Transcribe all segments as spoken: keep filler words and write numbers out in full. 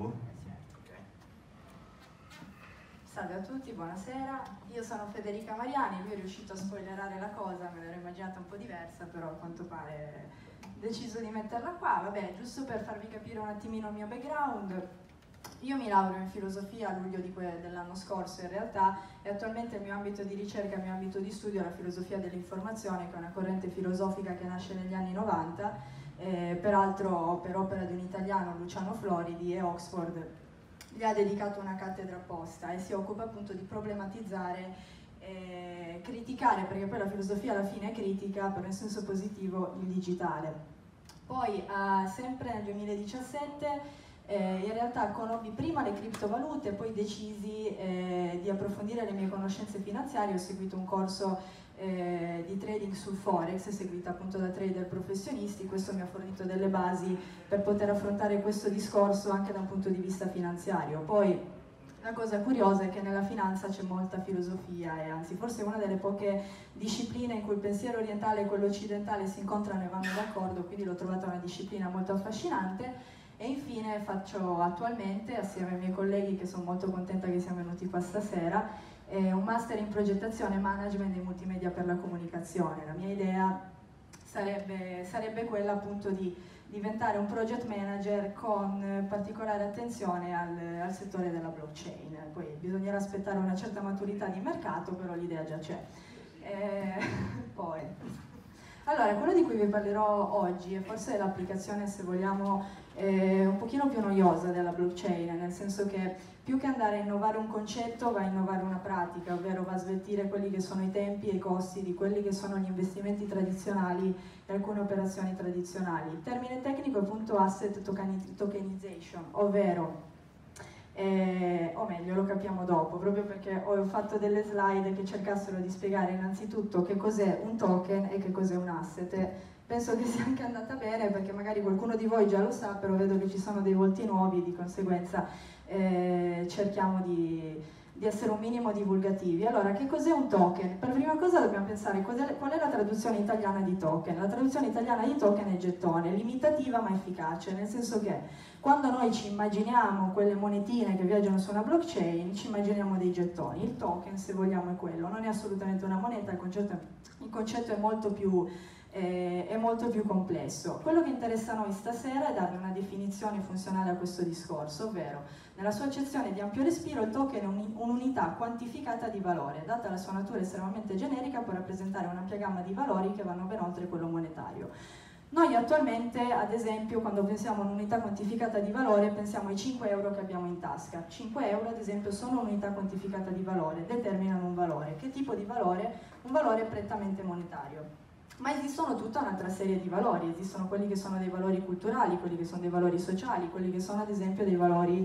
tu? Salve a tutti, buonasera. Io sono Federica Mariani, lui è riuscito a spoilerare la cosa, me l'ero immaginata un po' diversa, però a quanto pare ho deciso di metterla qua. Vabbè, giusto per farvi capire un attimino il mio background. Io mi laureo in filosofia a luglio dell'anno scorso in realtà, e attualmente il mio ambito di ricerca, il mio ambito di studio è la filosofia dell'informazione, che è una corrente filosofica che nasce negli anni novanta, eh, peraltro per opera di un italiano, Luciano Floridi, e Oxford gli ha dedicato una cattedra apposta e si occupa appunto di problematizzare, eh, criticare, perché poi la filosofia alla fine è critica, però in senso positivo, il digitale. Poi, eh, sempre nel duemiladiciassette, Eh, in realtà conobbi prima le criptovalute, poi decisi eh, di approfondire le mie conoscenze finanziarie. Ho seguito un corso eh, di trading sul Forex, seguita appunto da trader professionisti. Questo mi ha fornito delle basi per poter affrontare questo discorso anche da un punto di vista finanziario. Poi la cosa curiosa è che nella finanza c'è molta filosofia, e anzi forse è una delle poche discipline in cui il pensiero orientale e quello occidentale si incontrano e vanno d'accordo, quindi l'ho trovata una disciplina molto affascinante. E infine faccio attualmente, assieme ai miei colleghi, che sono molto contenta che siano venuti qua stasera, eh, un master in progettazione, management e multimedia per la comunicazione. La mia idea sarebbe, sarebbe quella appunto di diventare un project manager con particolare attenzione al, al settore della blockchain. Poi bisognerà aspettare una certa maturità di mercato, però l'idea già c'è. Eh, poi... Allora, quello di cui vi parlerò oggi è forse l'applicazione, se vogliamo, eh, un pochino più noiosa della blockchain, nel senso che più che andare a innovare un concetto va a innovare una pratica, ovvero va a sveltire quelli che sono i tempi e i costi di quelli che sono gli investimenti tradizionali e alcune operazioni tradizionali. Il termine tecnico è appunto asset tokenization, ovvero Eh, o meglio, lo capiamo dopo, proprio perché ho fatto delle slide che cercassero di spiegare innanzitutto che cos'è un token e che cos'è un asset. Penso che sia anche andata bene, perché magari qualcuno di voi già lo sa, però vedo che ci sono dei volti nuovi e di conseguenza eh, cerchiamo di, di essere un minimo divulgativi. Allora, che cos'è un token? Per prima cosa dobbiamo pensare qual è, qual è la traduzione italiana di token. La traduzione italiana di token è gettone, limitativa ma efficace, nel senso che quando noi ci immaginiamo quelle monetine che viaggiano su una blockchain, ci immaginiamo dei gettoni. Il token, se vogliamo, è quello, non è assolutamente una moneta, il concetto è, il concetto è, molto più, eh, è molto più complesso. Quello che interessa a noi stasera è dare una definizione funzionale a questo discorso, ovvero, nella sua accezione di ampio respiro, il token è un'unità quantificata di valore. Data la sua natura estremamente generica, può rappresentare un'ampia gamma di valori che vanno ben oltre quello monetario. Noi attualmente, ad esempio, quando pensiamo a un'unità quantificata di valore, pensiamo ai cinque euro che abbiamo in tasca. cinque euro, ad esempio, sono un'unità quantificata di valore, determinano un valore. Che tipo di valore? Un valore prettamente monetario. Ma esistono tutta un'altra serie di valori, esistono quelli che sono dei valori culturali, quelli che sono dei valori sociali, quelli che sono ad esempio dei valori...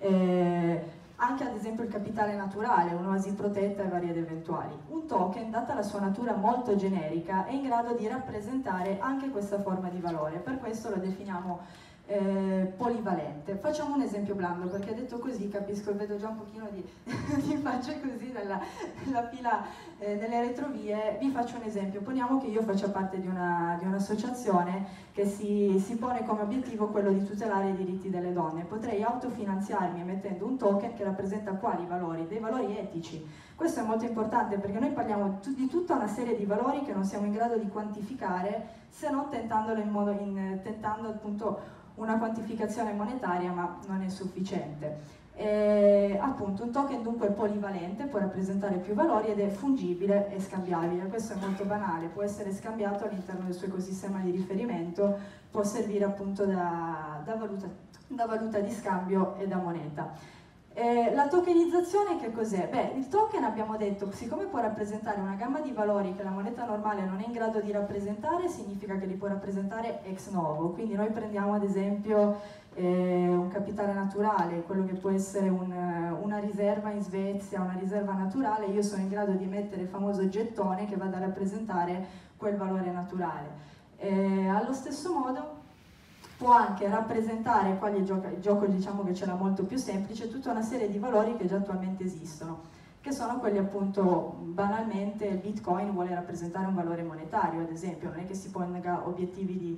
Eh, anche ad esempio il capitale naturale, un'oasi protetta e varie ed eventuali. Un token, data la sua natura molto generica, è in grado di rappresentare anche questa forma di valore, per questo lo definiamo eh, polivalente. Facciamo un esempio blando, perché detto così capisco, vedo già un pochino di, di facce così nella, nella fila eh, delle retrovie. Vi faccio un esempio, poniamo che io faccia parte di, una, di un'associazione che si, si pone come obiettivo quello di tutelare i diritti delle donne. Potrei autofinanziarmi emettendo un token che rappresenta quali valori? Dei valori etici. Questo è molto importante perché noi parliamo di tutta una serie di valori che non siamo in grado di quantificare, se non tentandolo in modo, in, tentando appunto una quantificazione monetaria, ma non è sufficiente. E, appunto, un token dunque è polivalente, può rappresentare più valori ed è fungibile e scambiabile. Questo è molto banale, può essere scambiato all'interno del suo ecosistema di riferimento, può servire appunto da, da, valuta, da valuta di scambio e da moneta. Eh, la tokenizzazione che cos'è? Beh, il token, abbiamo detto, siccome può rappresentare una gamma di valori che la moneta normale non è in grado di rappresentare, significa che li può rappresentare ex novo. Quindi noi prendiamo ad esempio eh, un capitale naturale, quello che può essere un, una riserva in Svezia, una riserva naturale. Io sono in grado di mettere il famoso gettone che vada a rappresentare quel valore naturale. Eh, allo stesso modo può anche rappresentare, qua il gioco, il gioco diciamo che ce l'ha molto più semplice, tutta una serie di valori che già attualmente esistono, che sono quelli appunto, banalmente il Bitcoin vuole rappresentare un valore monetario, ad esempio, non è che si ponga obiettivi di,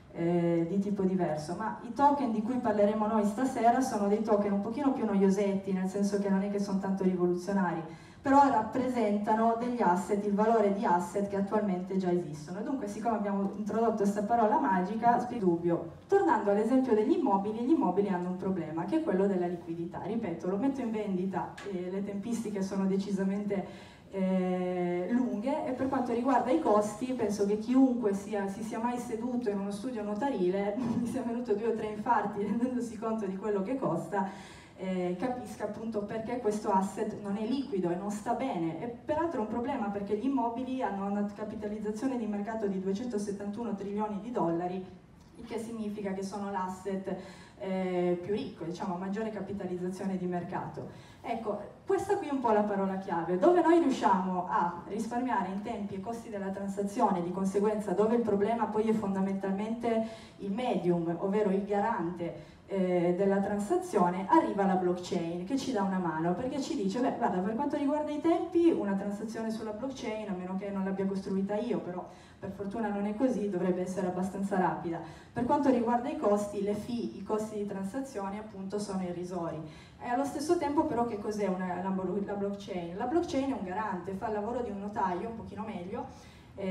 eh, di tipo diverso, ma i token di cui parleremo noi stasera sono dei token un pochino più noiosetti, nel senso che non è che sono tanto rivoluzionari, però rappresentano degli asset, il valore di asset che attualmente già esistono. Dunque, siccome abbiamo introdotto questa parola magica, spiego dubbio. Tornando all'esempio degli immobili, gli immobili hanno un problema, che è quello della liquidità. Ripeto, lo metto in vendita, eh, le tempistiche sono decisamente eh, lunghe, e per quanto riguarda i costi, penso che chiunque sia, si sia mai seduto in uno studio notarile, mi sia venuto due o tre infarti rendendosi conto di quello che costa, Eh, capisca appunto perché questo asset non è liquido e non sta bene. E peraltro è un problema, perché gli immobili hanno una capitalizzazione di mercato di duecentosettantuno trilioni di dollari, il che significa che sono l'asset eh, più ricco, diciamo, maggiore capitalizzazione di mercato. Ecco, questa qui è un po' la parola chiave, dove noi riusciamo a risparmiare in tempi e costi della transazione, di conseguenza dove il problema poi è fondamentalmente il medium, ovvero il garante Eh, della transazione, arriva la blockchain che ci dà una mano, perché ci dice, beh, guarda, per quanto riguarda i tempi, una transazione sulla blockchain, a meno che non l'abbia costruita io, però per fortuna non è così, dovrebbe essere abbastanza rapida. Per quanto riguarda i costi, le fee, i costi di transazione appunto sono irrisori. E allo stesso tempo però che cos'è una, la, la blockchain? La blockchain è un garante, fa il lavoro di un notaio, un pochino meglio.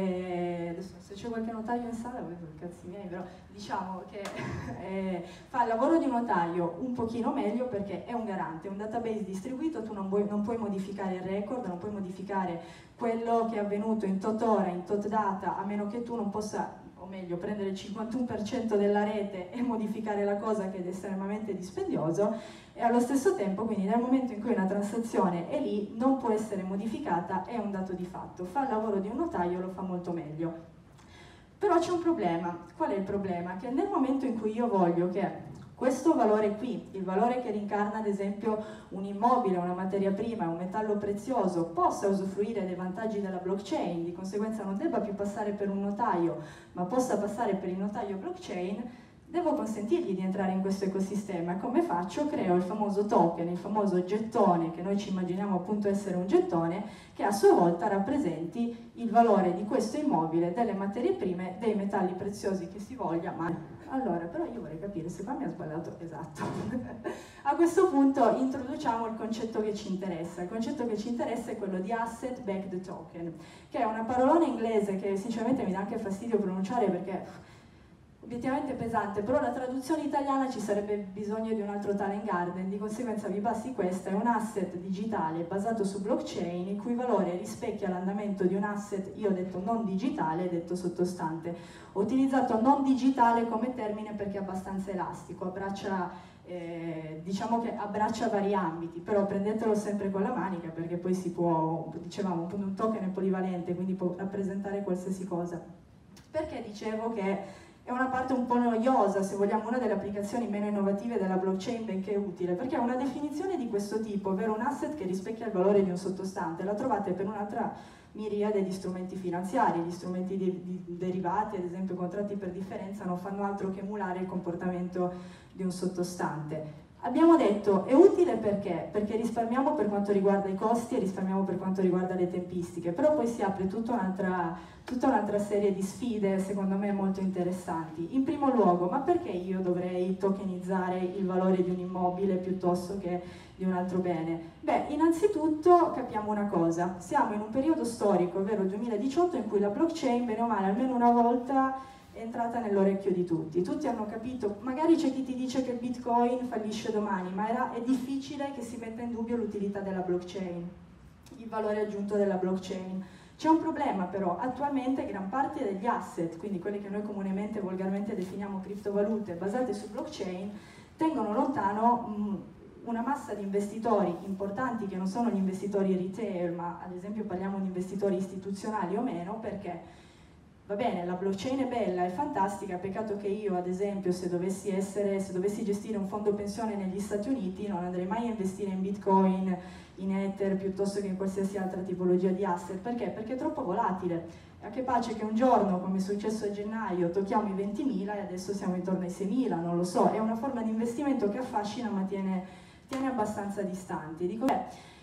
Eh, adesso, se c'è qualche notaio in sala, voi cazzi miei, però diciamo che eh, fa il lavoro di un notaio un pochino meglio, perché è un garante, è un database distribuito, tu non, vuoi, non puoi modificare il record, non puoi modificare quello che è avvenuto in tot ora, in tot data, a meno che tu non possa, o meglio, prendere il cinquantuno per cento della rete e modificare la cosa, che è estremamente dispendioso. E allo stesso tempo, quindi nel momento in cui una transazione è lì, non può essere modificata, è un dato di fatto. Fa il lavoro di un notaio, lo fa molto meglio. Però c'è un problema. Qual è il problema? Che nel momento in cui io voglio che questo valore qui, il valore che rincarna ad esempio un immobile, una materia prima, un metallo prezioso, possa usufruire dei vantaggi della blockchain, di conseguenza non debba più passare per un notaio, ma possa passare per il notaio blockchain, devo consentirgli di entrare in questo ecosistema. E come faccio? Creo il famoso token, il famoso gettone, che noi ci immaginiamo appunto essere un gettone, che a sua volta rappresenti il valore di questo immobile, delle materie prime, dei metalli preziosi che si voglia. Ma allora, però io vorrei capire se qua mi ha sbagliato, esatto. A questo punto introduciamo il concetto che ci interessa. Il concetto che ci interessa è quello di asset backed token, che è una parolona inglese che sinceramente mi dà anche fastidio pronunciare, perché obiettivamente pesante, però la traduzione italiana ci sarebbe bisogno di un altro Talent Garden, di conseguenza vi passi questa. È un asset digitale basato su blockchain, il cui valore rispecchia l'andamento di un asset, io ho detto non digitale, detto sottostante. Ho utilizzato non digitale come termine perché è abbastanza elastico, abbraccia, eh, diciamo che abbraccia vari ambiti, però prendetelo sempre con la manica, perché poi si può, dicevamo, un token è polivalente, quindi può rappresentare qualsiasi cosa. Perché dicevo che è una parte un po' noiosa, se vogliamo, una delle applicazioni meno innovative della blockchain, benché utile, perché una definizione di questo tipo, ovvero un asset che rispecchia il valore di un sottostante, la trovate per un'altra miriade di strumenti finanziari. Gli strumenti di, di derivati, ad esempio contratti per differenza, non fanno altro che emulare il comportamento di un sottostante. Abbiamo detto è utile perché? Perché risparmiamo per quanto riguarda i costi e risparmiamo per quanto riguarda le tempistiche, però poi si apre tutta un'altra tutta un'altra serie di sfide secondo me molto interessanti. In primo luogo, ma perché io dovrei tokenizzare il valore di un immobile piuttosto che di un altro bene? Beh, innanzitutto capiamo una cosa, siamo in un periodo storico, ovvero il duemiladiciotto, in cui la blockchain, bene o male, almeno una volta è entrata nell'orecchio di tutti. Tutti hanno capito, magari c'è chi ti dice che il Bitcoin fallisce domani, ma era, è difficile che si metta in dubbio l'utilità della blockchain, il valore aggiunto della blockchain. C'è un problema però, attualmente gran parte degli asset, quindi quelli che noi comunemente, volgarmente definiamo criptovalute, basate su blockchain, tengono lontano mh, una massa di investitori importanti che non sono gli investitori retail, ma ad esempio parliamo di investitori istituzionali o meno, perché va bene, la blockchain è bella, è fantastica, peccato che io ad esempio se dovessi, essere, se dovessi gestire un fondo pensione negli Stati Uniti non andrei mai a investire in Bitcoin, in Ether, piuttosto che in qualsiasi altra tipologia di asset. Perché? Perché è troppo volatile. A che pace che un giorno, come è successo a gennaio, tocchiamo i ventimila e adesso siamo intorno ai seimila, non lo so. È una forma di investimento che affascina ma tiene, tiene abbastanza distanti. Dico, beh,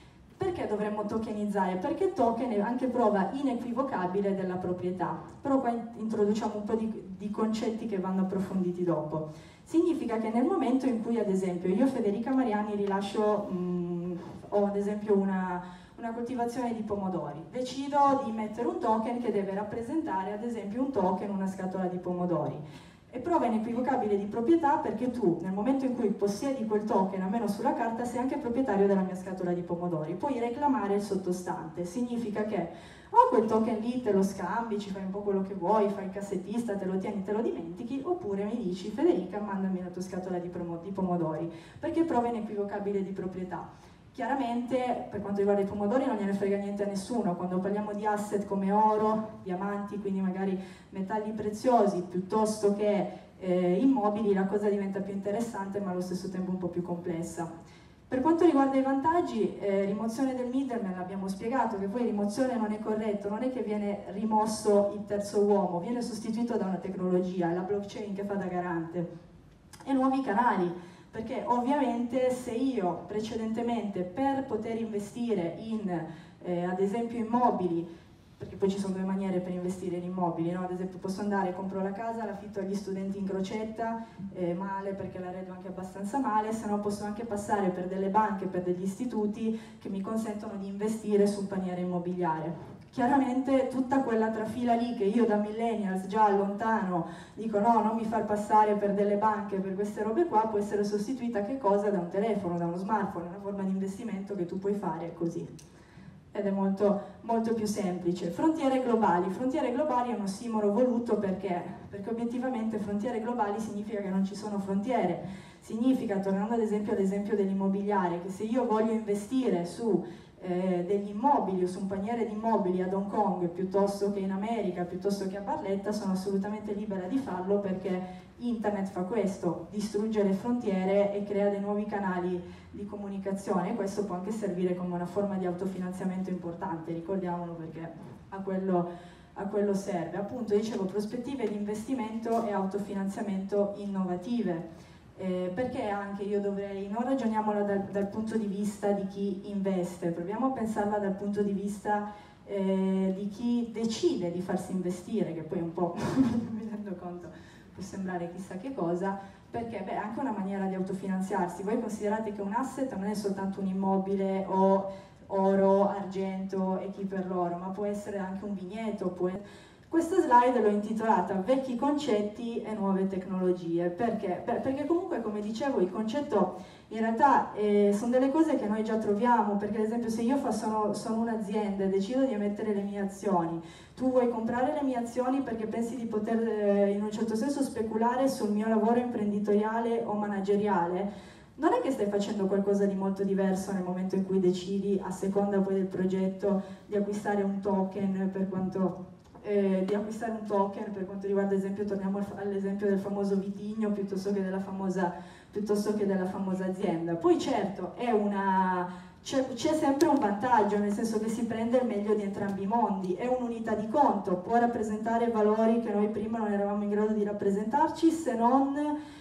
Perché dovremmo tokenizzare? Perché il token è anche prova inequivocabile della proprietà. Però qua introduciamo un po' di, di concetti che vanno approfonditi dopo. Significa che nel momento in cui, ad esempio, io Federica Mariani rilascio, mh, ho ad esempio una, una coltivazione di pomodori, decido di mettere un token che deve rappresentare, ad esempio, un token, una scatola di pomodori. È prova inequivocabile di proprietà perché tu, nel momento in cui possiedi quel token, almeno sulla carta, sei anche proprietario della mia scatola di pomodori. Puoi reclamare il sottostante. Significa che o quel token lì te lo scambi, ci fai un po' quello che vuoi, fai il cassettista, te lo tieni, te lo dimentichi, oppure mi dici: Federica, mandami la tua scatola di, di pomodori, perché è prova inequivocabile di proprietà. Chiaramente, per quanto riguarda i pomodori, non gliene frega niente a nessuno. Quando parliamo di asset come oro, diamanti, quindi magari metalli preziosi, piuttosto che eh, immobili, la cosa diventa più interessante, ma allo stesso tempo un po' più complessa. Per quanto riguarda i vantaggi, eh, rimozione del middleman, l'abbiamo spiegato, che poi rimozione non è corretto, non è che viene rimosso il terzo uomo, viene sostituito da una tecnologia, è la blockchain che fa da garante. E nuovi canali. Perché ovviamente se io precedentemente per poter investire in, eh, ad esempio, immobili, perché poi ci sono due maniere per investire in immobili, no? Ad esempio posso andare, compro la casa, l'affitto agli studenti in crocetta, eh, male perché la redo anche abbastanza male, se no posso anche passare per delle banche, per degli istituti che mi consentono di investire sul paniere immobiliare. Chiaramente tutta quella trafila lì che io da millennials già lontano dico no, non mi far passare per delle banche, per queste robe qua, può essere sostituita che cosa? Da un telefono, da uno smartphone, una forma di investimento che tu puoi fare così. Ed è molto, molto più semplice. Frontiere globali. Frontiere globali è un ossimoro voluto perché? Perché obiettivamente frontiere globali significa che non ci sono frontiere. Significa, tornando ad esempio all'esempio dell'immobiliare, che se io voglio investire su Eh, degli immobili o su un paniere di immobili ad Hong Kong piuttosto che in America, piuttosto che a Barletta, sono assolutamente libera di farlo perché internet fa questo, distrugge le frontiere e crea dei nuovi canali di comunicazione, e questo può anche servire come una forma di autofinanziamento importante, ricordiamolo, perché a quello, a quello serve. Appunto, dicevo, prospettive di investimento e autofinanziamento innovative. Eh, perché anche io dovrei, non ragioniamola dal, dal punto di vista di chi investe, proviamo a pensarla dal punto di vista eh, di chi decide di farsi investire, che poi un po' mi rendo conto può sembrare chissà che cosa, perché beh, è anche una maniera di autofinanziarsi. Voi considerate che un asset non è soltanto un immobile o oro, argento e chi per l'oro, ma può essere anche un vigneto, può essere... Questa slide l'ho intitolata Vecchi concetti e nuove tecnologie. Perché? Beh, perché comunque, come dicevo, il concetto in realtà eh, sono delle cose che noi già troviamo, perché ad esempio se io fa, sono, sono un'azienda e decido di emettere le mie azioni, tu vuoi comprare le mie azioni perché pensi di poter eh, in un certo senso speculare sul mio lavoro imprenditoriale o manageriale, non è che stai facendo qualcosa di molto diverso nel momento in cui decidi, a seconda poi del progetto, di acquistare un token per quanto... Eh, di acquistare un token per quanto riguarda, ad esempio, torniamo all'esempio del famoso vitigno piuttosto che della famosa, piuttosto che della famosa azienda. Poi certo è una, c'è, c'è sempre un vantaggio, nel senso che si prende il meglio di entrambi i mondi, è un'unità di conto, può rappresentare valori che noi prima non eravamo in grado di rappresentarci, se non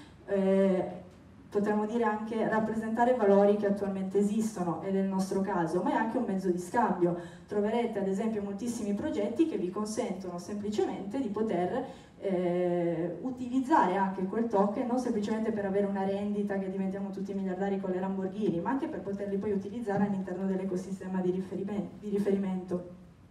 eh, potremmo dire anche rappresentare valori che attualmente esistono, ed è il nostro caso, ma è anche un mezzo di scambio. Troverete ad esempio moltissimi progetti che vi consentono semplicemente di poter eh, utilizzare anche quel token, non semplicemente per avere una rendita che diventiamo tutti miliardari con le Lamborghini, ma anche per poterli poi utilizzare all'interno dell'ecosistema di riferimento, di riferimento.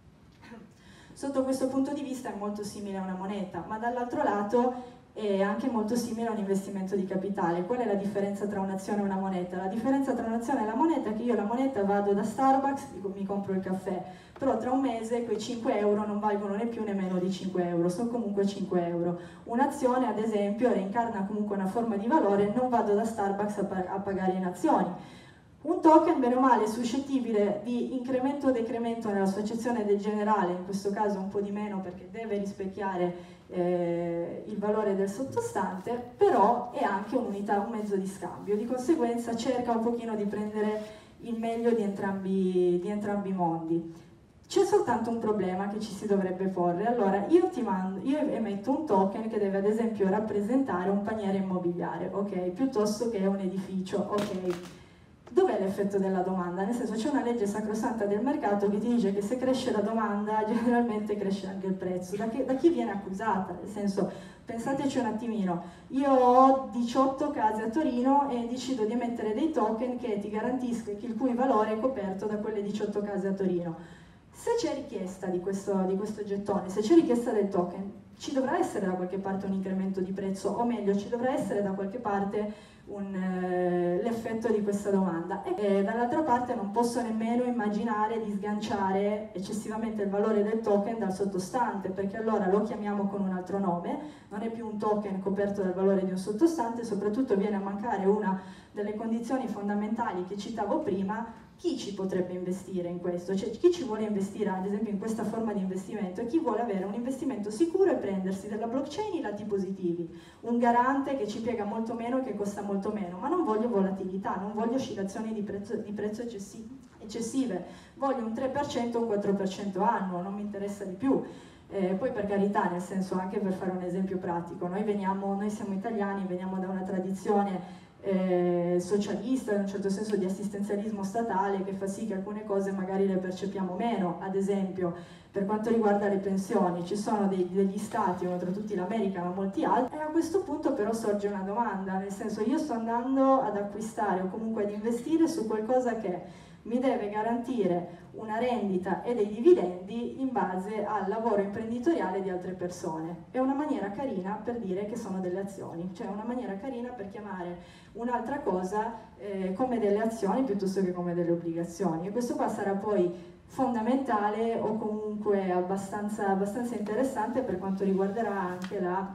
Sotto questo punto di vista è molto simile a una moneta, ma dall'altro lato è anche molto simile a un investimento di capitale. Qual è la differenza tra un'azione e una moneta? La differenza tra un'azione e la moneta è che io la moneta vado da Starbucks, mi compro il caffè, però tra un mese quei cinque euro non valgono né più né meno di cinque euro, sono comunque cinque euro. Un'azione, ad esempio, reincarna comunque una forma di valore, non vado da Starbucks a, pa- a pagare in azioni. Un token, bene o male, è suscettibile di incremento o decremento nella sua accezione del generale, in questo caso un po' di meno perché deve rispecchiare eh, il valore del sottostante, però è anche un'unità, un mezzo di scambio, di conseguenza cerca un pochino di prendere il meglio di entrambi, di entrambi i mondi. C'è soltanto un problema che ci si dovrebbe porre. Allora, io ti mando, io emetto un token che deve ad esempio rappresentare un paniere immobiliare, ok? Piuttosto che un edificio, ok? Dov'è l'effetto della domanda? Nel senso, c'è una legge sacrosanta del mercato che ti dice che se cresce la domanda generalmente cresce anche il prezzo. Da, che, da chi viene accusata? Nel senso, pensateci un attimino, io ho diciotto case a Torino e decido di emettere dei token che ti garantiscono il cui valore è coperto da quelle diciotto case a Torino. Se c'è richiesta di questo, di questo gettone, se c'è richiesta del token, ci dovrà essere da qualche parte un incremento di prezzo, o meglio, ci dovrà essere da qualche parte eh, l'effetto di questa domanda. E, e dall'altra parte non posso nemmeno immaginare di sganciare eccessivamente il valore del token dal sottostante, perché allora lo chiamiamo con un altro nome, non è più un token coperto dal valore di un sottostante, soprattutto viene a mancare una delle condizioni fondamentali che citavo prima. Chi ci potrebbe investire in questo? Cioè, chi ci vuole investire ad esempio in questa forma di investimento e chi vuole avere un investimento sicuro e prendersi della blockchain i lati positivi, un garante che ci piega molto meno e che costa molto meno, ma non voglio volatilità, non voglio oscillazioni di prezzo, di prezzo eccessi, eccessive, voglio un tre per cento o un quattro per cento annuo, non mi interessa di più. Eh, poi per carità, nel senso, anche per fare un esempio pratico, noi, veniamo, noi siamo italiani, veniamo da una tradizione Eh, socialista, in un certo senso di assistenzialismo statale, che fa sì che alcune cose magari le percepiamo meno. Ad esempio, per quanto riguarda le pensioni, ci sono dei, degli stati, uno tra tutti l'America, ma molti altri, e a questo punto però sorge una domanda, nel senso, io sto andando ad acquistare o comunque ad investire su qualcosa che mi deve garantire una rendita e dei dividendi in base al lavoro imprenditoriale di altre persone. È una maniera carina per dire che sono delle azioni, cioè una maniera carina per chiamare un'altra cosa eh, come delle azioni piuttosto che come delle obbligazioni. E questo qua sarà poi fondamentale o comunque abbastanza, abbastanza interessante per quanto riguarderà anche la,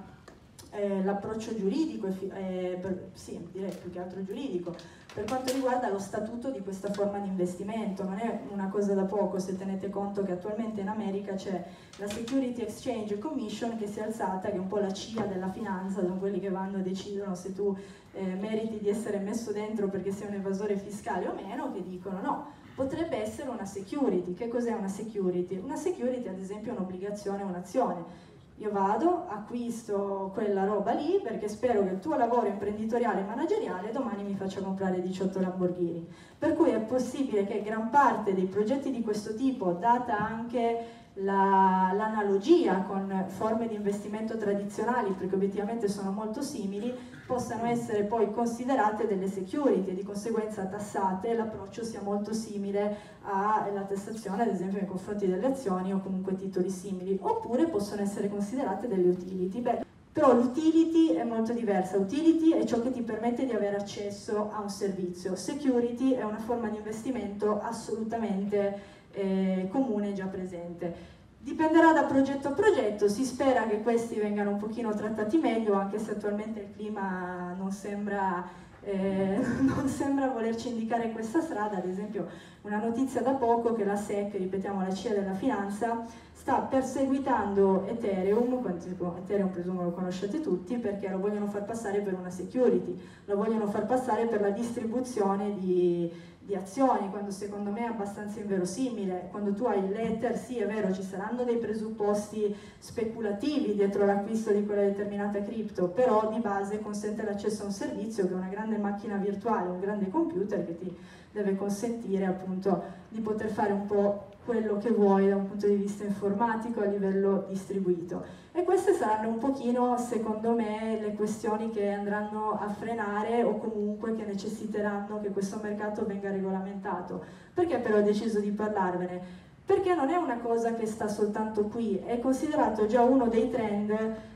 eh, l'approccio giuridico, eh, per, sì, direi più che altro giuridico, per quanto riguarda lo statuto di questa forma di investimento. Non è una cosa da poco se tenete conto che attualmente in America c'è la Security Exchange Commission che si è alzata, che è un po' la C I A della finanza, sono quelli che vanno e decidono se tu eh, meriti di essere messo dentro perché sei un evasore fiscale o meno, che dicono no, potrebbe essere una security. Che cos'è una security? Una security ad esempio è un'obbligazione, un'azione. Io vado, acquisto quella roba lì perché spero che il tuo lavoro imprenditoriale e manageriale domani mi faccia comprare diciotto Lamborghini. Per cui è possibile che gran parte dei progetti di questo tipo, data anche la, l'analogia con forme di investimento tradizionali, perché obiettivamente sono molto simili, possano essere poi considerate delle security e di conseguenza tassate, l'approccio sia molto simile alla tassazione ad esempio nei confronti delle azioni o comunque titoli simili, oppure possono essere considerate delle utility. Beh, però l'utility è molto diversa. Utility è ciò che ti permette di avere accesso a un servizio, security è una forma di investimento assolutamente eh, comune, già presente. Dipenderà da progetto a progetto, si spera che questi vengano un pochino trattati meglio, anche se attualmente il clima non sembra, eh, non sembra volerci indicare questa strada. Ad esempio una notizia da poco che la S E C, ripetiamo la C I A della finanza, sta perseguitando Ethereum, Ethereum presumo lo conoscete tutti, perché lo vogliono far passare per una security, lo vogliono far passare per la distribuzione di, di azioni, quando secondo me è abbastanza inverosimile. Quando tu hai l'Ether, sì è vero, ci saranno dei presupposti speculativi dietro l'acquisto di quella determinata cripto, però di base consente l'accesso a un servizio che è una grande macchina virtuale, un grande computer che ti deve consentire appunto di poter fare un po' quello che vuoi da un punto di vista informatico a livello distribuito. E queste saranno un pochino, secondo me, le questioni che andranno a frenare o comunque che necessiteranno che questo mercato venga regolamentato. Perché però ho deciso di parlarvene? Perché non è una cosa che sta soltanto qui, è considerato già uno dei trend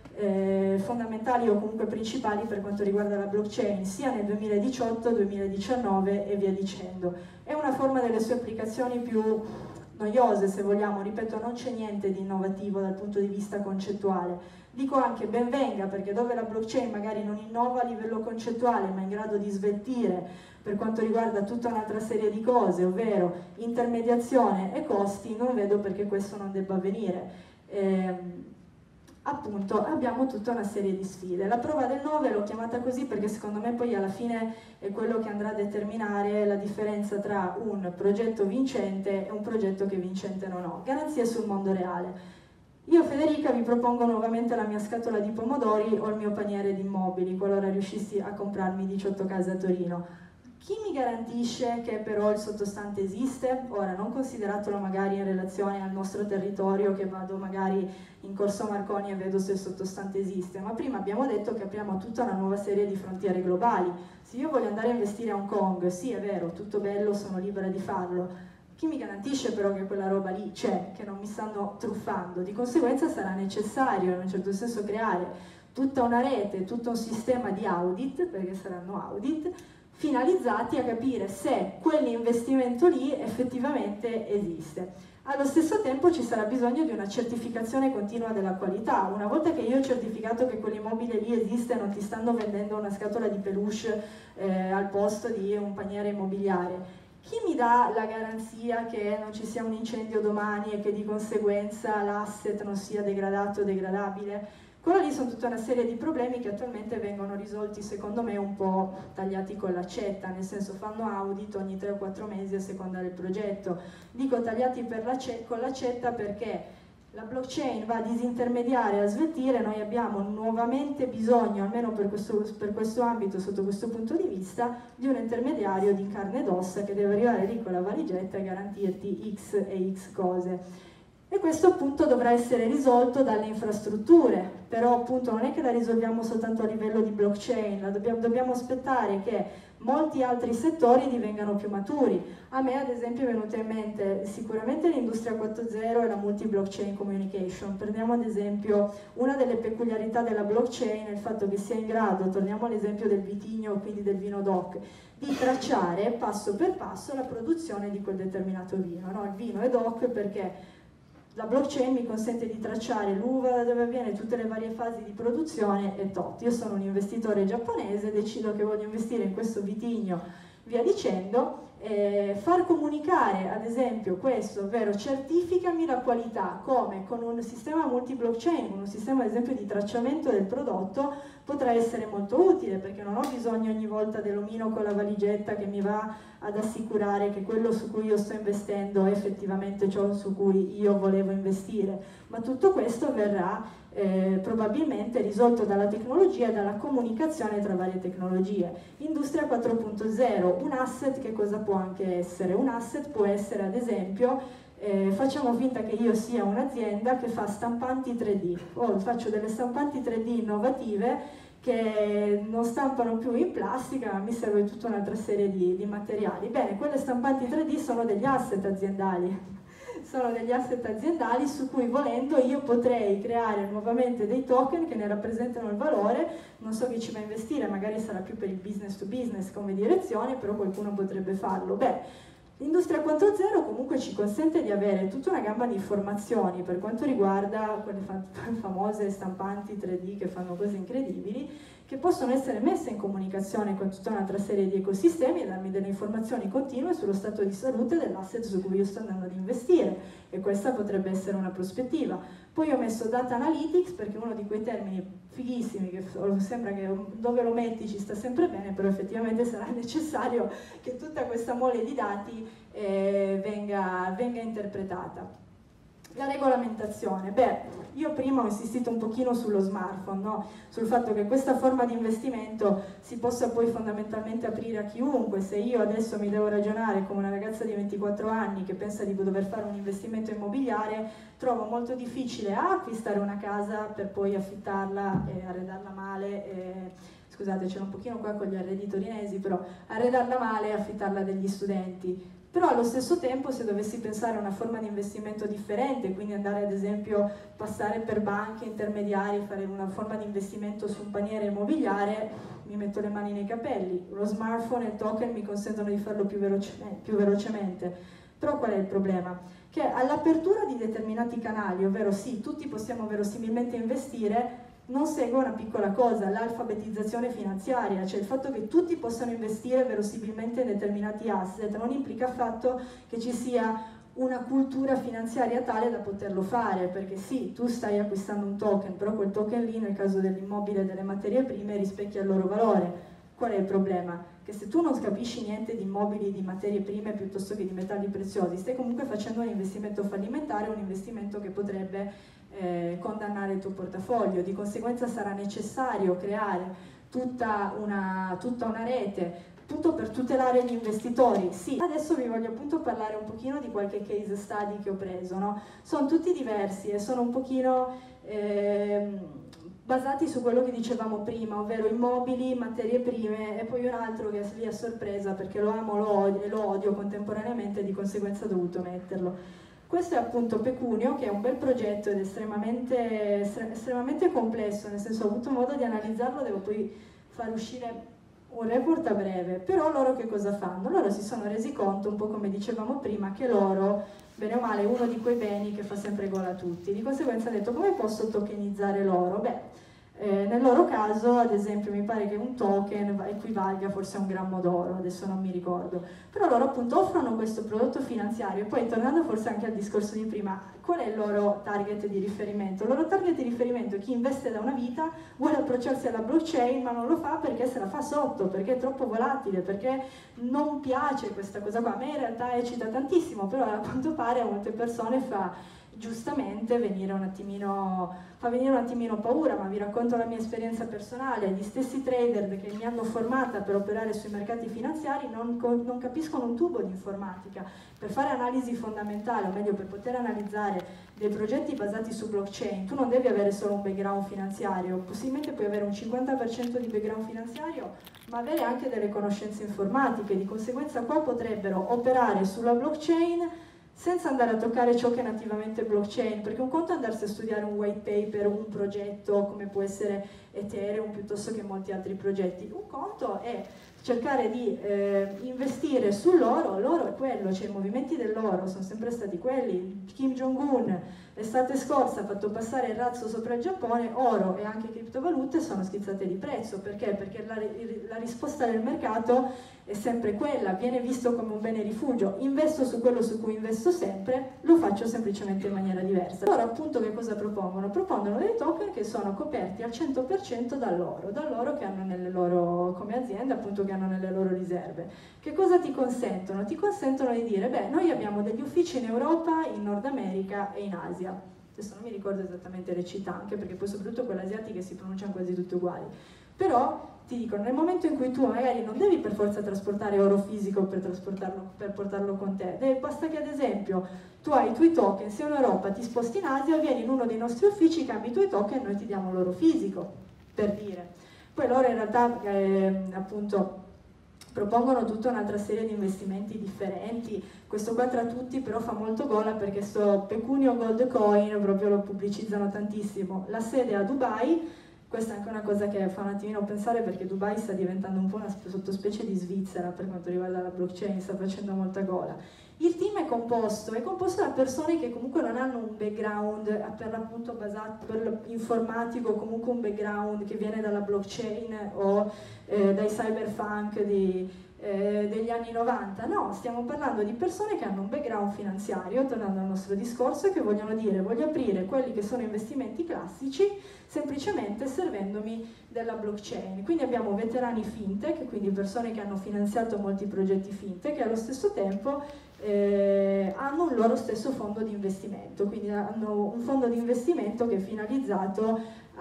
eh, fondamentali o comunque principali per quanto riguarda la blockchain, sia nel duemiladiciotto, duemiladiciannove e via dicendo. È una forma delle sue applicazioni più noiose, se vogliamo, ripeto, non c'è niente di innovativo dal punto di vista concettuale. Dico anche ben venga, perché dove la blockchain magari non innova a livello concettuale, ma è in grado di sveltire per quanto riguarda tutta un'altra serie di cose, ovvero intermediazione e costi, non vedo perché questo non debba avvenire. Eh, appunto abbiamo tutta una serie di sfide. La prova del nove l'ho chiamata così perché secondo me poi alla fine è quello che andrà a determinare la differenza tra un progetto vincente e un progetto che vincente non ho. Garanzie sul mondo reale. Io, Federica, vi propongo nuovamente la mia scatola di pomodori o il mio paniere di immobili, qualora riuscissi a comprarmi diciotto case a Torino. Chi mi garantisce che però il sottostante esiste? Ora, non consideratelo magari in relazione al nostro territorio, che vado magari in Corso Marconi e vedo se il sottostante esiste, ma prima abbiamo detto che apriamo tutta una nuova serie di frontiere globali. Se io voglio andare a investire a Hong Kong, sì è vero, tutto bello, sono libera di farlo, chi mi garantisce però che quella roba lì c'è, che non mi stanno truffando? Di conseguenza sarà necessario in un certo senso creare tutta una rete, tutto un sistema di audit, perché saranno audit, finalizzati a capire se quell'investimento lì effettivamente esiste. Allo stesso tempo ci sarà bisogno di una certificazione continua della qualità. Una volta che io ho certificato che quell'immobile lì esiste, non ti stanno vendendo una scatola di peluche eh, al posto di un paniere immobiliare. Chi mi dà la garanzia che non ci sia un incendio domani e che di conseguenza l'asset non sia degradato o degradabile? Quello lì sono tutta una serie di problemi che attualmente vengono risolti secondo me un po' tagliati con l'accetta, nel senso fanno audit ogni tre o quattro mesi a seconda del progetto. Dico tagliati per con l'accetta perché la blockchain va a disintermediare, a sveltire, noi abbiamo nuovamente bisogno, almeno per questo, per questo ambito, sotto questo punto di vista, di un intermediario di carne ed ossa che deve arrivare lì con la valigetta e garantirti X e X cose. E questo appunto dovrà essere risolto dalle infrastrutture, però appunto non è che la risolviamo soltanto a livello di blockchain, la dobbiamo, dobbiamo aspettare che molti altri settori divengano più maturi. A me ad esempio è venuta in mente sicuramente l'industria quattro punto zero e la multi-blockchain communication. Prendiamo ad esempio una delle peculiarità della blockchain è il fatto che sia in grado, torniamo all'esempio del vitigno, quindi del vino DOC, di tracciare passo per passo la produzione di quel determinato vino. No? Il vino è DOC perché la blockchain mi consente di tracciare l'uva da dove avviene, tutte le varie fasi di produzione e tot. Io sono un investitore giapponese, decido che voglio investire in questo vitigno, via dicendo, eh, far comunicare ad esempio questo, ovvero certificami la qualità, come con un sistema multi-blockchain, con un sistema ad esempio di tracciamento del prodotto, potrà essere molto utile perché non ho bisogno ogni volta dell'omino con la valigetta che mi va ad assicurare che quello su cui io sto investendo è effettivamente ciò su cui io volevo investire, ma tutto questo verrà eh, probabilmente risolto dalla tecnologia e dalla comunicazione tra varie tecnologie. Industria quattro punto zero, un asset che cosa può anche essere? Un asset può essere ad esempio Eh, facciamo finta che io sia un'azienda che fa stampanti tre D, o faccio delle stampanti tre D innovative che non stampano più in plastica, ma mi serve tutta un'altra serie di, di materiali. Bene, quelle stampanti tre D sono degli asset aziendali, sono degli asset aziendali su cui volendo io potrei creare nuovamente dei token che ne rappresentano il valore, non so chi ci va a investire, magari sarà più per il business to business come direzione, però qualcuno potrebbe farlo. Beh, l'industria quattro punto zero comunque ci consente di avere tutta una gamma di informazioni per quanto riguarda quelle famose stampanti tre D che fanno cose incredibili, che possono essere messe in comunicazione con tutta un'altra serie di ecosistemi e darmi delle informazioni continue sullo stato di salute dell'asset su cui io sto andando ad investire, e questa potrebbe essere una prospettiva. Poi ho messo data analytics perché è uno di quei termini fighissimi che sembra che dove lo metti ci sta sempre bene, però effettivamente sarà necessario che tutta questa mole di dati eh, venga, venga interpretata. La regolamentazione, beh, io prima ho insistito un pochino sullo smartphone, no? Sul fatto che questa forma di investimento si possa poi fondamentalmente aprire a chiunque. Se io adesso mi devo ragionare come una ragazza di ventiquattro anni che pensa di dover fare un investimento immobiliare, trovo molto difficile a acquistare una casa per poi affittarla e arredarla male, e, scusate c'è un pochino qua con gli arredi torinesi, però arredarla male e affittarla a degli studenti. Però allo stesso tempo se dovessi pensare a una forma di investimento differente, quindi andare ad esempio passare per banche intermediari, fare una forma di investimento su un paniere immobiliare, mi metto le mani nei capelli. Lo smartphone e il token mi consentono di farlo più, veloce, più velocemente. Però qual è il problema? Che all'apertura di determinati canali, ovvero sì, tutti possiamo verosimilmente investire, non segue una piccola cosa, l'alfabetizzazione finanziaria, cioè il fatto che tutti possano investire verosimilmente in determinati asset non implica affatto che ci sia una cultura finanziaria tale da poterlo fare, perché sì, tu stai acquistando un token, però quel token lì nel caso dell'immobile e delle materie prime rispecchia il loro valore. Qual è il problema? Che se tu non capisci niente di immobili, di materie prime piuttosto che di metalli preziosi, stai comunque facendo un investimento fallimentare, un investimento che potrebbe Eh, condannare il tuo portafoglio. Di conseguenza sarà necessario creare tutta una, tutta una rete, tutto per tutelare gli investitori. Sì, adesso vi voglio appunto parlare un pochino di qualche case study che ho preso, no? Sono tutti diversi e sono un pochino eh, basati su quello che dicevamo prima, ovvero immobili, materie prime, e poi un altro che è lì a sorpresa perché lo amo lo odio, e lo odio contemporaneamente e di conseguenza ho dovuto metterlo. Questo è appunto Pecunio, che è un bel progetto ed estremamente, estremamente complesso, nel senso ho avuto modo di analizzarlo, devo poi far uscire un report a breve. Però loro che cosa fanno? Loro si sono resi conto, un po' come dicevamo prima, che l'oro, bene o male, è uno di quei beni che fa sempre gola a tutti. Di conseguenza hanno detto: come posso tokenizzare l'oro? Beh, Eh, nel loro caso, ad esempio, mi pare che un token equivalga forse a un grammo d'oro, adesso non mi ricordo, però loro appunto offrono questo prodotto finanziario. E poi, tornando forse anche al discorso di prima, qual è il loro target di riferimento? Il loro target di riferimento è chi investe da una vita, vuole approcciarsi alla blockchain, ma non lo fa perché se la fa sotto, perché è troppo volatile, perché non piace questa cosa qua. A me in realtà eccita tantissimo, però a quanto pare a molte persone fa giustamente venire un attimino, fa venire un attimino paura. Ma vi racconto la mia esperienza personale: gli stessi trader che mi hanno formata per operare sui mercati finanziari non, non capiscono un tubo di informatica. Per fare analisi fondamentale, o meglio per poter analizzare dei progetti basati su blockchain, tu non devi avere solo un background finanziario, possibilmente puoi avere un cinquanta per cento di background finanziario ma avere anche delle conoscenze informatiche. Di conseguenza qua potrebbero operare sulla blockchain senza andare a toccare ciò che è nativamente blockchain, perché un conto è andarsi a studiare un white paper, un progetto come può essere Ethereum piuttosto che molti altri progetti, un conto è cercare di eh, investire sull'oro. L'oro è quello, cioè i movimenti dell'oro sono sempre stati quelli. Kim Jong-un l'estate scorsa ha fatto passare il razzo sopra il Giappone, oro e anche criptovalute sono schizzate di prezzo. Perché? Perché la, la risposta del mercato è sempre quella, viene visto come un bene rifugio. Investo su quello su cui investo sempre, lo faccio semplicemente in maniera diversa. Allora appunto che cosa propongono? Propongono dei token che sono coperti al cento per cento dall'oro, dall'oro che hanno nelle loro, come aziende appunto, che hanno nelle loro riserve. Che cosa ti consentono? Ti consentono di dire: beh, noi abbiamo degli uffici in Europa, in Nord America e in Asia. Adesso non mi ricordo esattamente le città, anche perché poi soprattutto quelle asiatiche si pronunciano quasi tutte uguali. Però ti dicono, nel momento in cui tu magari non devi per forza trasportare oro fisico per, trasportarlo, per portarlo con te, devi, basta che ad esempio tu hai i tuoi token, sei in Europa, ti sposti in Asia, vieni in uno dei nostri uffici, cambi i tuoi token e noi ti diamo l'oro fisico, per dire. Poi loro in realtà eh, appunto propongono tutta un'altra serie di investimenti differenti. Questo qua tra tutti però fa molto gola perché sto Pecunio Gold Coin proprio lo pubblicizzano tantissimo. La sede è a Dubai. Questa è anche una cosa che fa un attimino pensare, perché Dubai sta diventando un po' una sottospecie di Svizzera per quanto riguarda la blockchain, sta facendo molta gola. Il team è composto, è composto da persone che comunque non hanno un background per l'appunto basato per informatico, comunque un background che viene dalla blockchain o eh, dai cyberpunk di, eh, degli anni novanta. No, stiamo parlando di persone che hanno un background finanziario, tornando al nostro discorso, e che vogliono dire: voglio aprire quelli che sono investimenti classici semplicemente servendomi della blockchain. Quindi abbiamo veterani fintech, quindi persone che hanno finanziato molti progetti fintech e allo stesso tempo eh, hanno un loro stesso fondo di investimento, quindi hanno un fondo di investimento che è finalizzato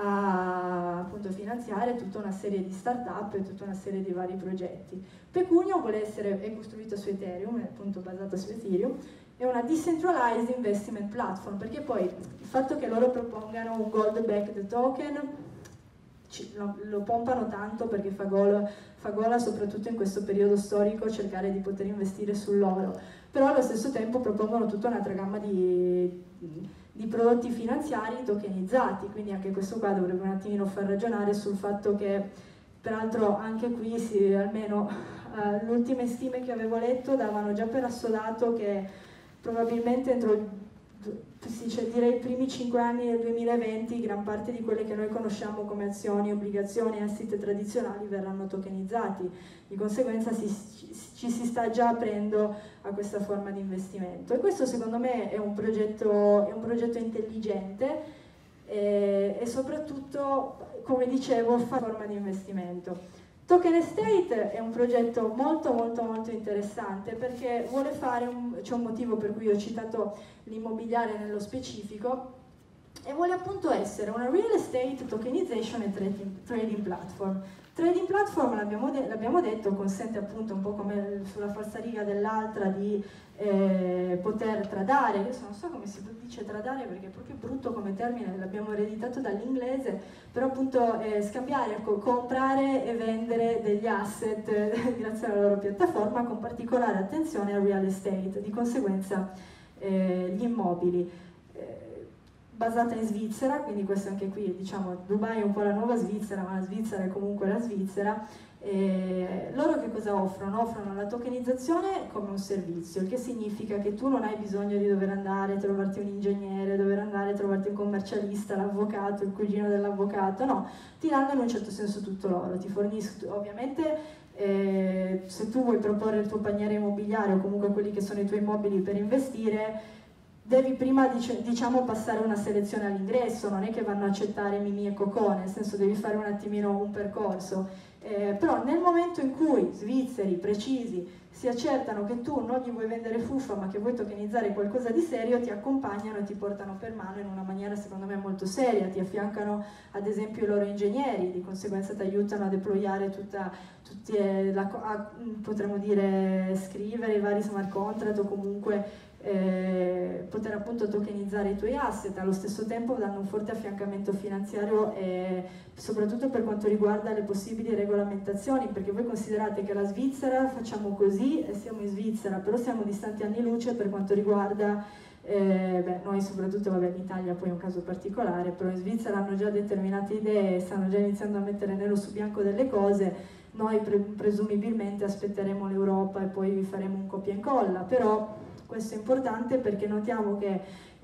a appunto finanziare tutta una serie di start-up e tutta una serie di vari progetti. Pecunio vuole essere, è costruito su Ethereum, è appunto basato su Ethereum, è una decentralized investment platform, perché poi il fatto che loro propongano un gold backed token ci, lo, lo pompano tanto perché fa gola, fa gola soprattutto in questo periodo storico cercare di poter investire sull'oro, però allo stesso tempo propongono tutta un'altra gamma di, di prodotti finanziari tokenizzati, quindi anche questo qua dovrebbe un attimino far ragionare sul fatto che, peraltro anche qui si, almeno uh, le ultime stime che avevo letto davano già per assodato che probabilmente entro sì, cioè direi i primi cinque anni del duemilaventi gran parte di quelle che noi conosciamo come azioni, obbligazioni e asset tradizionali verranno tokenizzati. Di conseguenza si, ci si sta già aprendo a questa forma di investimento, e questo secondo me è un progetto, è un progetto intelligente e, e soprattutto, come dicevo, fa forma di investimento. Token Estate è un progetto molto molto molto interessante perché vuole fare, un, c'è un motivo per cui ho citato l'immobiliare nello specifico, e vuole appunto essere una real estate tokenization e trading, trading platform. Trading platform, l'abbiamo de detto, consente appunto un po' come sulla falsariga dell'altra di eh, poter tradare. Adesso non so come si dice tradare perché è proprio brutto come termine, l'abbiamo ereditato dall'inglese, però appunto eh, scambiare, ecco, comprare e vendere degli asset eh, grazie alla loro piattaforma, con particolare attenzione al real estate, di conseguenza eh, gli immobili. Basata in Svizzera, quindi questo anche qui, diciamo, Dubai è un po' la nuova Svizzera, ma la Svizzera è comunque la Svizzera. E loro che cosa offrono? Offrono la tokenizzazione come un servizio, il che significa che tu non hai bisogno di dover andare a trovarti un ingegnere, dover andare a trovarti un commercialista, l'avvocato, il cugino dell'avvocato, no, ti danno in un certo senso tutto loro, ti forniscono, ovviamente eh, se tu vuoi proporre il tuo paniere immobiliare o comunque quelli che sono i tuoi immobili per investire, devi prima diciamo passare una selezione all'ingresso, non è che vanno a accettare Mimì e Cocò, nel senso devi fare un attimino un percorso, eh, però nel momento in cui svizzeri precisi si accertano che tu non gli vuoi vendere fuffa ma che vuoi tokenizzare qualcosa di serio, ti accompagnano e ti portano per mano in una maniera secondo me molto seria, ti affiancano ad esempio i loro ingegneri, di conseguenza ti aiutano a deployare tutta, tutti, eh, la, a, potremmo dire scrivere i vari smart contract o comunque Eh, poter appunto tokenizzare i tuoi asset, allo stesso tempo dando un forte affiancamento finanziario e soprattutto per quanto riguarda le possibili regolamentazioni, perché voi considerate che la Svizzera facciamo così e siamo in Svizzera, però siamo distanti anni luce per quanto riguarda eh, beh, noi soprattutto, vabbè, in Italia poi è un caso particolare, però in Svizzera hanno già determinate idee, stanno già iniziando a mettere nero su bianco delle cose. Noi pre presumibilmente aspetteremo l'Europa e poi vi faremo un copia e incolla, però questo è importante perché notiamo che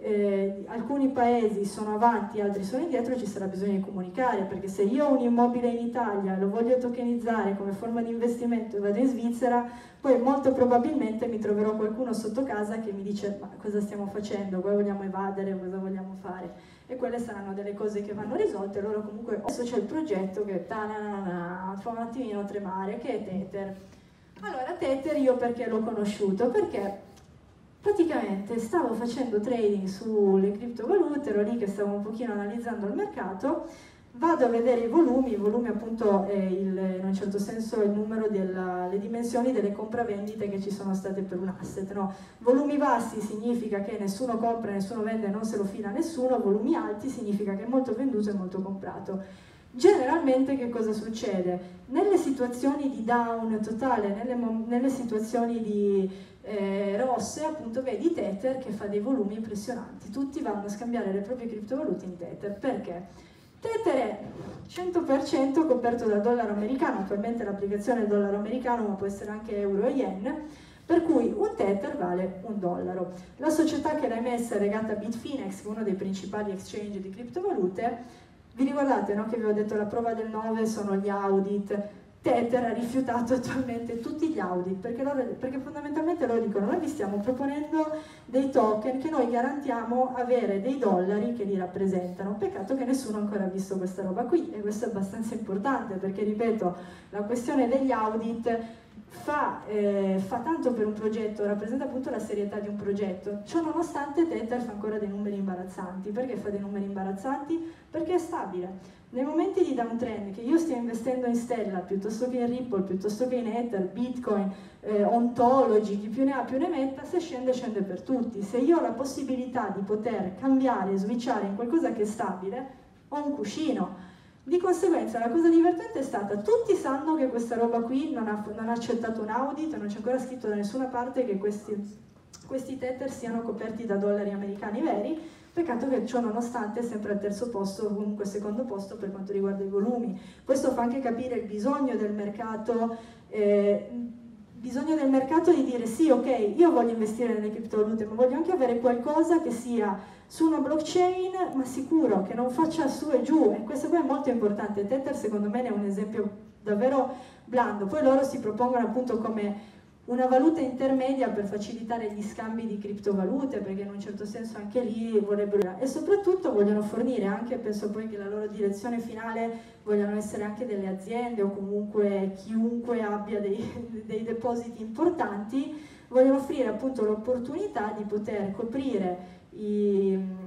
eh, alcuni paesi sono avanti, altri sono indietro e ci sarà bisogno di comunicare, perché se io ho un immobile in Italia e lo voglio tokenizzare come forma di investimento e vado in Svizzera, poi molto probabilmente mi troverò qualcuno sotto casa che mi dice ma cosa stiamo facendo, cosa vogliamo evadere, cosa vogliamo fare, e quelle saranno delle cose che vanno risolte. Loro comunque, adesso c'è il progetto che ta-na-na-na, fa un attimino tremare, che è Tether. Allora Tether io perché l'ho conosciuto? Perché praticamente stavo facendo trading sulle criptovalute, ero lì che stavo un pochino analizzando il mercato, vado a vedere i volumi, i volumi appunto è il, in un certo senso il numero delle dimensioni delle compravendite che ci sono state per un asset, no? Volumi bassi significa che nessuno compra, nessuno vende, non se lo fila nessuno, volumi alti significa che è molto venduto e molto comprato. Generalmente che cosa succede? Nelle situazioni di down totale, nelle, nelle situazioni di Eh, rosse, appunto vedi Tether che fa dei volumi impressionanti, tutti vanno a scambiare le proprie criptovalute in Tether. Perché? Tether è cento per cento coperto dal dollaro americano, attualmente l'applicazione è il dollaro americano ma può essere anche euro e yen, per cui un Tether vale un dollaro. La società che l'ha emessa è legata a Bitfinex, che è uno dei principali exchange di criptovalute. Vi ricordate, no, che vi ho detto la prova del nove sono gli audit? Tether ha rifiutato attualmente tutti gli audit perché, loro, perché fondamentalmente loro dicono noi vi stiamo proponendo dei token che noi garantiamo avere dei dollari che li rappresentano, peccato che nessuno ancora ha visto questa roba qui, e questo è abbastanza importante perché, ripeto, la questione degli audit fa, eh, fa tanto per un progetto, rappresenta appunto la serietà di un progetto. Ciò nonostante Tether fa ancora dei numeri imbarazzanti. Perché fa dei numeri imbarazzanti? Perché è stabile. Nei momenti di downtrend, che io stia investendo in Stellar piuttosto che in Ripple, piuttosto che in Ether, Bitcoin, eh, Ontology, chi più ne ha più ne metta, se scende scende per tutti. Se io ho la possibilità di poter cambiare e switchare in qualcosa che è stabile, ho un cuscino. Di conseguenza la cosa divertente è stata, tutti sanno che questa roba qui non ha, non ha accettato un audit, non c'è ancora scritto da nessuna parte che questi, questi Tether siano coperti da dollari americani veri. Peccato che ciò nonostante è sempre al terzo posto o comunque secondo posto per quanto riguarda i volumi. Questo fa anche capire il bisogno del mercato, eh, bisogno del mercato di dire sì, ok, io voglio investire nelle criptovalute, ma voglio anche avere qualcosa che sia su una blockchain ma sicuro, che non faccia su e giù, e questo qua è molto importante. Tether secondo me ne è un esempio davvero blando. Poi loro si propongono appunto come una valuta intermedia per facilitare gli scambi di criptovalute, perché in un certo senso anche lì vorrebbero, e soprattutto vogliono fornire anche, penso poi che la loro direzione finale vogliano essere anche delle aziende o comunque chiunque abbia dei, dei depositi importanti, vogliono offrire appunto l'opportunità di poter coprire i, di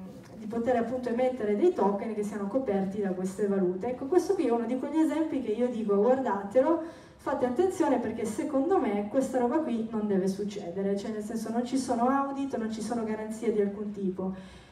poter appunto emettere dei token che siano coperti da queste valute. Ecco, questo qui è uno di quegli esempi che io dico guardatelo, fate attenzione perché secondo me questa roba qui non deve succedere, cioè nel senso non ci sono audit, non ci sono garanzie di alcun tipo.